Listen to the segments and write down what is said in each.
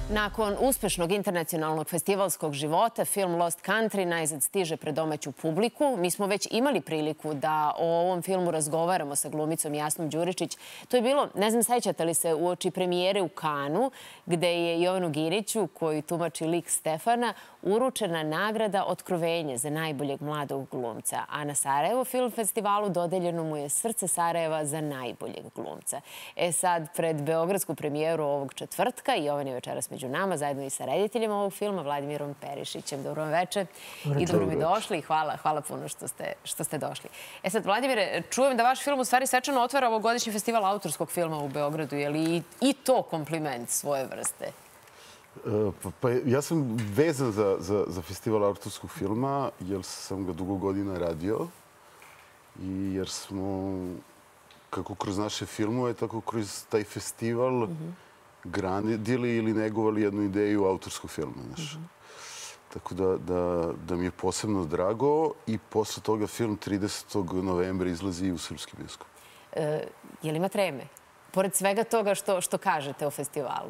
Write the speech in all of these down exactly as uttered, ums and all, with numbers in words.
Nakon uspešnog internacionalnog festivalskog života, film Lost Country najzad stiže pred domaću publiku. Mi smo već imali priliku da o ovom filmu razgovaramo sa glumicom Jasnom Đuričić. To je bilo, ne znam, sećate li se, uoči premijere u Kanu, gde je Jovanu Giriću, koji tumači lik Stefana, uručena nagrada Otkrovenje za najboljeg mladog glumca. A na Sarajevo Film festivalu dodeljeno mu je Srce Sarajeva za najboljeg glumca. E sad, pred beogradsku premijeru ovog četvrtka, Jovan je večeras među nama, zajedno i sa rediteljima ovog filma, Vladimirom Perišićem. Dobro vam večer i dobro mi došli. Hvala, hvala puno što ste, što ste došli. E sad, Vladimire, čujem da vaš film u stvari svečano otvara ovogodišnji festival autorskog filma u Beogradu. Je li i, i to kompliment svoje vrste? Pa, pa ja sam vezan za, za, za festival autorskog filma, jer sam ga dugo godina radio i jer smo, kako kroz naše filmove, tako kroz taj festival mm-hmm. gradili ili negovali jednu ideju autorskog filma. Mm-hmm. Tako da, da, da mi je posebno drago i posle toga film tridesetog novembra izlazi u srpski bioskop. E, je li ima treme? Pored svega toga što, što kažete o festivalu?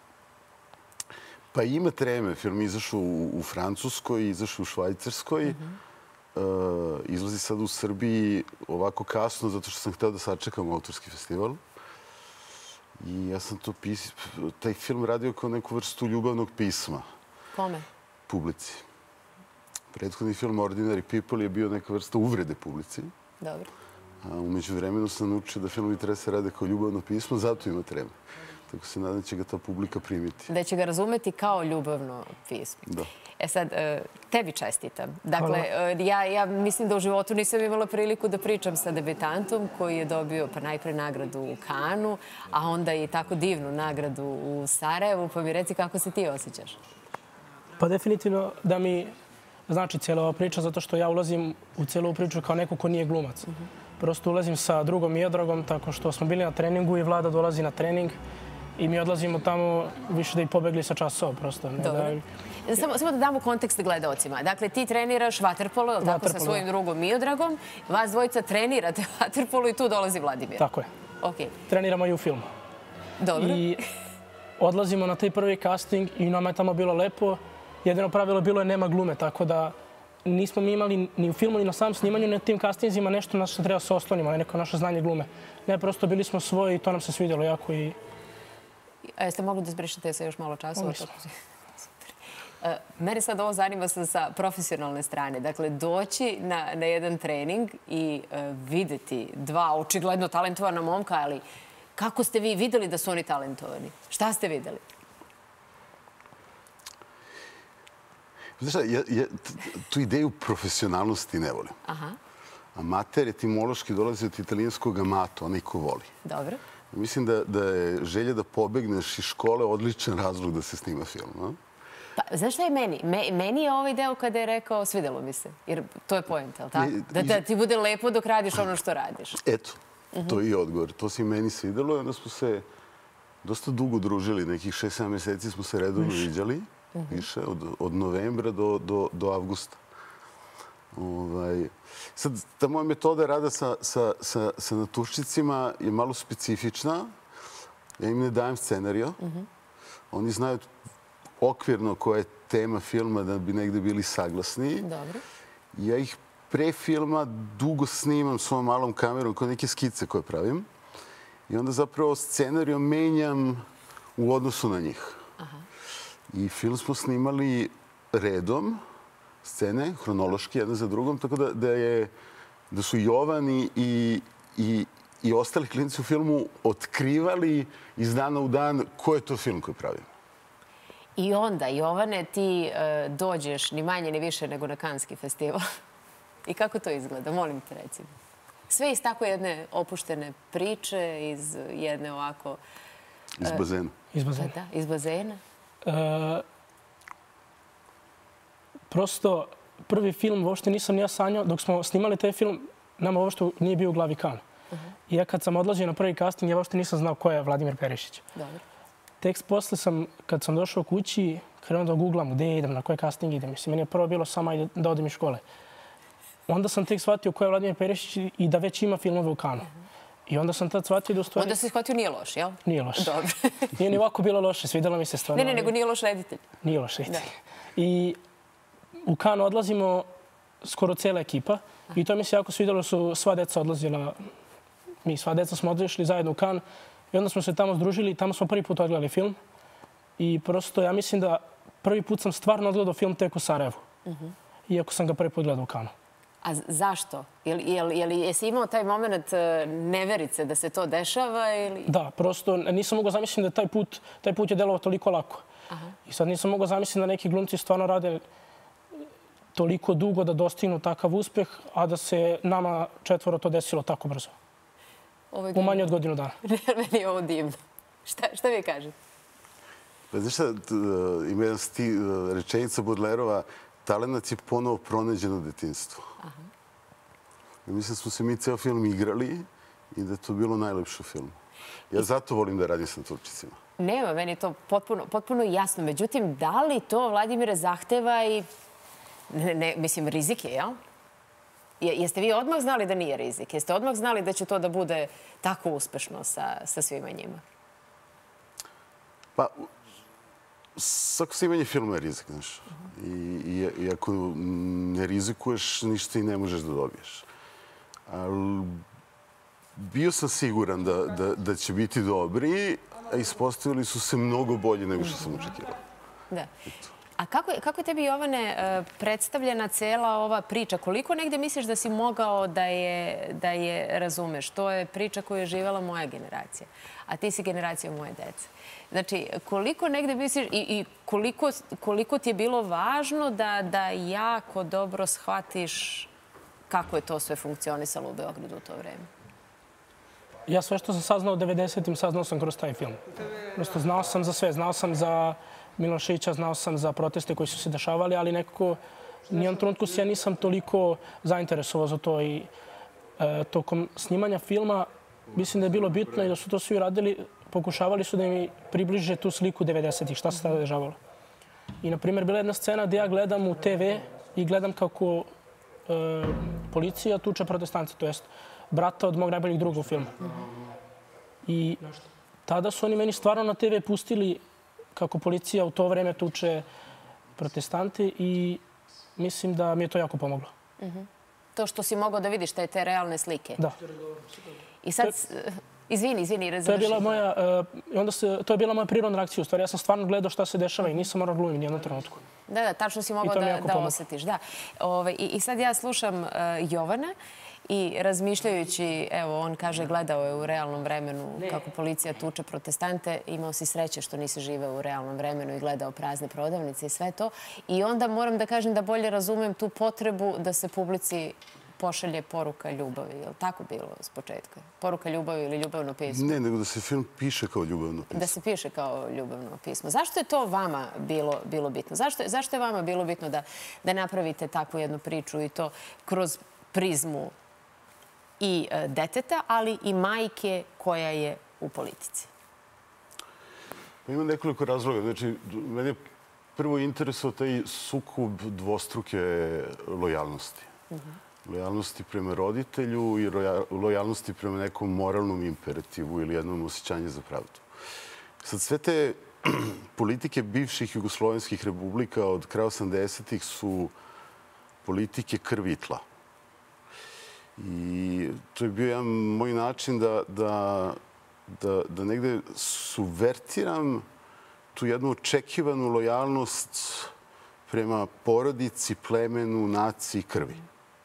Pa ima treme. Film je izašao u, u Francuskoj, izašao u Švajcarskoj. Mm-hmm. uh, izlazi sad u Srbiji ovako kasno zato što sam hteo da sačekam autorski festival. I ja sam to pis... taj film radio kao neku vrstu ljubavnog pisma. Kome? Publici. Prethodni film Ordinary People je bio neka vrsta uvrede publici. Dobro. A umeđu vremenu sam naučio da filmovi treba se rade kao ljubavno pismo, zato ima treme. Tako se nadam da će ga ta publika primiti. Da će ga razumeti kao ljubavno pismo. Da. E sad, tebi čestitam. Dakle, ja, ja mislim da u životu nisam imala priliku da pričam sa debitantom koji je dobio pa najpre nagradu u Kanu, a onda i tako divnu nagradu u Sarajevu. Pa mi reci kako se ti osjećaš? Pa definitivno da mi znači cijela ova priča, zato što ja ulazim u cijelu ovu priču kao neko ko nije glumac. Uh-huh. Prosto ulazim sa drugom Miodragom, tako što smo bili na treningu i Vlada dolazi na trening. I mi odlazimo tamo više da i pobegli sa časova, prosto. Dobro. Da... Samo, samo da damo kontekst gledaocima. Dakle, ti treniraš vaterpolo, tako sa svojim drugom Miodragom. Vas dvojica trenirate vaterpolo i tu dolazi Vladimir. Tako je. Okay. Treniramo i u filmu. Dobro. I odlazimo na taj prvi casting i nama je tamo bilo lepo. Jedino pravilo bilo je nema glume, tako da nismo mi imali ni u filmu, ni na samom snimanju, ni na tim castingzima nešto na što treba se oslonimo, ne neko naše znanje glume. Ne, prosto bili smo svoji i to nam se svidjelo jako i... A jeste mogli da zbrišete se još malo časova? Mene sad ovo zanima sa, sa profesionalne strane. Dakle, doći na, na jedan trening i uh, videti dva očigledno talentovana momka, ali kako ste vi videli da su oni talentovani? Šta ste videli? Znaš šta, ja, ja tu ideju profesionalnosti ne volim. Aha. Amater etimološki dolazi od italijanskog amato, onaj ko voli. Dobro. Mislim da, da je želja da pobegneš iz škole odličan razlog da se snima film. No? Pa, znaš šta je meni? Me, meni je ovaj deo kada je rekao svidelo mi se. Jer to je poenta, ali tako? Da, da ti bude lepo dok radiš ono što radiš. Eto, uh-huh. to je i odgovor. To se i meni svidelo i onda smo se dosta dugo družili. Nekih šest sedam mjeseci smo se redovno viđali. Uh-huh. Više, od, od novembra do, do, do avgusta. Ovaj, sad, ta moja metoda rada sa, sa, sa, sa natuščicima je malo specifična. Ja im ne dajem scenario. Uh-huh. Oni znaju okvirno koja je tema filma da bi negde bili saglasni. Dobro. Ja ih pre filma dugo snimam svojom malom kamerom kao neke skice koje pravim. I onda zapravo scenario menjam u odnosu na njih. Aha. I film smo snimali redom. Scene, hronološki, jedna za drugom, tako da, da, je, da su Jovan i, i, i, i ostali klinci u filmu otkrivali iz dana u dan ko je to film koji pravim. I onda, Jovane, ti e, dođeš ni manje ni više nego na Kanski festival. I kako to izgleda? Molim te, recimo. Sve iz tako jedne opuštene priče, iz jedne ovako... Iz bazena. E, iz bazena. Da, iz bazena. E, Prosto, prvi film uopšte nisam ja sanjao. Dok smo snimali taj film, nama uopšte nije bio u glavi Kan. Uh-huh. I ja kad sam odlazio na prvi casting, ja uopšte nisam znao ko je Vladimir Perišić. Dobro. Tekst posle sam, kad sam došao kući, krenuo da googlam gde idem, na koji casting idem. Mislim, meni je prvo bilo samo da odem iz škole. Onda sam tek shvatio ko je Vladimir Perišić i da već ima filmove u Kanu. Uh-huh. I onda sam tad shvatio da u stvari... Onda si shvatio nije loš, jel? Nije loš. Dobro. Nije ni ovako bilo loše, svidjela mi se stvarno. Ne, ne, nego nije loš reditelj. Nije loš reditelj. I u Cannes odlazimo skoro cijela ekipa i to mi se jako svidjelo, su sva deca odlazila, mi sva deca smo otišli zajedno u Cannes i onda smo se tamo združili i tamo smo prvi put odgledali film. I prosto ja mislim da prvi put sam stvarno odgledao film tek u Sarajevu. Iako sam ga prvi put gledao u Cannesu. A zašto? Jesi imao taj moment neverice da se to dešava? Da, prosto nisam mogao zamisliti da taj put, taj put je delovao toliko lako. I sad nisam mogao zamisliti da neki glumci stvarno rade toliko dugo da dostignu takav uspeh, a da se nama četvoro to desilo tako brzo. U manje od godinu dana. Meni je ovo divno. Šta vi kažete? Znaš šta, ima jedan rečenica Bodlerova, talenat je ponovo pronađen u detinjstvu. Mislim da smo se mi ceo film igrali i da je to bilo najlepše u filmu. Ja zato volim da radim sa Turčicima. Nema, meni je to potpuno jasno. Međutim, da li to, Vladimire, zahteva i, mislim, rizik je, jel? Jeste vi odmah znali da nije rizik? Jeste odmah znali da će to da bude tako uspešno sa svima njima? Pa, svako snimanje filma je rizik, znaš. I ako ne rizikuješ, ništa i ne možeš da dobiješ. Ali bio sam siguran da će biti dobri, a ispostavili su se mnogo bolje nego što sam očekivao. Da. A kako je tebi, Jovane, predstavljena cela ova priča? Koliko negde misliš da si mogao da je razumeš? To je priča koju je živjela moja generacija, a ti si generacija moje dece. Znači, koliko negde misliš i koliko ti je bilo važno da jako dobro shvatiš kako je to sve funkcionisalo u Beogradu u to vreme? Ja sve što sam saznao u devedesetim saznao sam kroz taj film. Prosto znao sam za sve. Znao sam za Miloševića, znao sam za proteste koji su se dešavali, ali nekako nijednom trenutku se ja nisam toliko zainteresovao za to. I tokom snimanja filma mislim da je bilo bitno i da su to svi radili, pokušavali su da mi približe tu sliku devedesetih, šta se tada dešavalo. I, na primjer, bila jedna scena gdje ja gledam u te ve i gledam kako policija tuče protestance, to jest brata od mog najboljeg druga u filmu. I tada su oni meni stvarno na te ve pustili kako policija u to vreme tuče protestante i mislim da mi je to jako pomoglo. To što si mogao da vidiš te realne slike? Da. I sad, izvini, izvini, razvrši. To je bila moja prirodna reakcija. U stvari, ja sam stvarno gledao šta se dešava i nisam morao glumiti nijednom trenutku. Da, da, tačno si mogao da osjetiš. I sad ja slušam Jovana i razmišljajući, evo, on kaže, gledao je u realnom vremenu kako policija tuče protestante, imao si sreće što nisi živeo u realnom vremenu i gledao prazne prodavnice i sve to. I onda moram da kažem da bolje razumem tu potrebu da se publici pošalje poruka ljubavi. Je li tako bilo s početka? Poruka ljubavi ili ljubavno pismo? Ne, nego da se film piše kao ljubavno pismo. Da se piše kao ljubavno pismo. Zašto je to vama bilo bitno? Zašto je vama bilo bitno da napravite takvu jednu priču i to kroz prizmu i deteta, ali i majke koja je u politici? Ima nekoliko razloga. Znači, mene je prvo interesuo taj sukob dvostruke lojalnosti. Lojalnosti prema roditelju i lojalnosti prema nekom moralnom imperativu ili jednom osjećanju za pravdu. Sad, sve te politike bivših jugoslovenskih republika od kraja osamdesetih su politike krvi i tla. I to je bio jedan moj način da negde subvertiram tu jednu očekivanu lojalnost prema porodici, plemenu, naciji, krvi.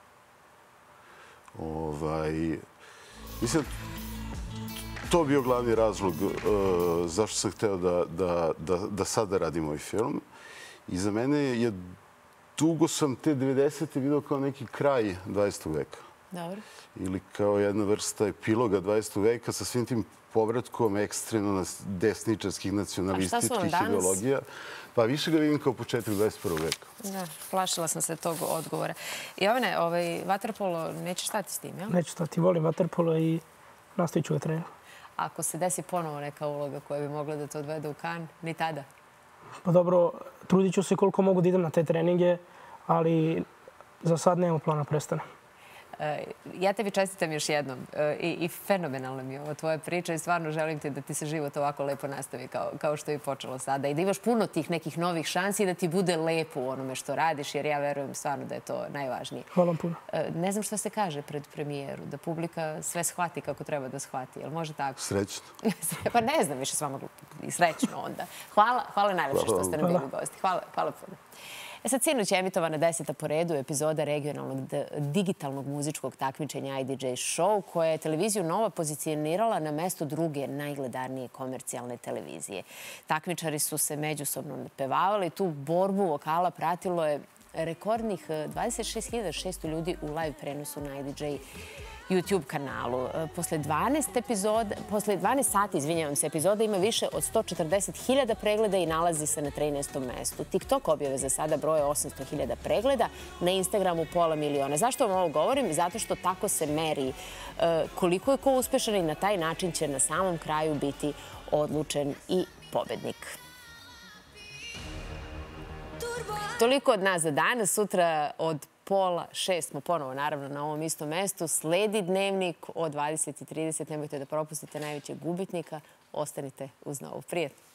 Mislim, to je bio glavni razlog zašto sam hteo da sada radim ovaj film. I za mene je, dugo sam te devedesete vidio kao neki kraj dvadesetog veka. Dobro. Ili kao jedna vrsta epiloga dvadesetog veka sa svim tim povratkom ekstremno desničarskih nacionalističkih ideologija. Pa više ga vidim kao početak dvadeset prvog veka. Da, plašila sam se tog odgovora. Jovane, vaterpolo, nećeš stati s tim, jel? Neću stati, volim vaterpolo i nastavit ću ga trenu. Ako se desi ponovo neka uloga koja bi mogla da te odvede u Cannes, ni tada? Pa dobro, trudit ću se koliko mogu da idem na te treninge, ali za sad nema plana prestana. Ja tebi čestitam još jednom i fenomenalna mi je ovo tvoja priča i stvarno želim ti da ti se život ovako lepo nastavi kao što je i počelo sada i da imaš puno tih nekih novih šansi i da ti bude lepo u onome što radiš, jer ja verujem stvarno da je to najvažnije. Hvala vam puno. Ne znam šta se kaže pred premijeru, da publika sve shvati kako treba da shvati. Jel može tako? Srećno. Pa ne znam više s vama i srećno onda. Hvala, hvala najlepše što ste nam bili gosti. Hvala, hvala puno. E sad, sinoć je emitovana deseta po redu epizoda regionalnog digitalnog muzičkog takmičenja I D J Show, koja je televiziju Nova pozicionirala na mesto druge najgledanije komercijalne televizije. Takmičari su se međusobno nadpevavali. Tu borbu vokala pratilo je rekordnih dvadeset šest hiljada šesto ljudi u live prenosu na I D J YouTube kanalu. Posle dvanaest epizoda, posle dvanaest sati, izvinjavam se, epizoda ima više od sto četrdeset hiljada pregleda i nalazi se na trinaestom mestu. TikTok objave za sada broje osamsto hiljada pregleda, na Instagramu pola miliona. Zašto vam ovo govorim? Zato što tako se meri koliko je ko uspešan i na taj način će na samom kraju biti odlučen i pobednik. Toliko od nas za danas. Sutra od pola šest smo ponovo, naravno, na ovom istom mestu. Sledi Dnevnik od dvadeset i trideset. Nemojte da propustite najvećeg gubitnika. Ostanite uz Novu. Prijetno!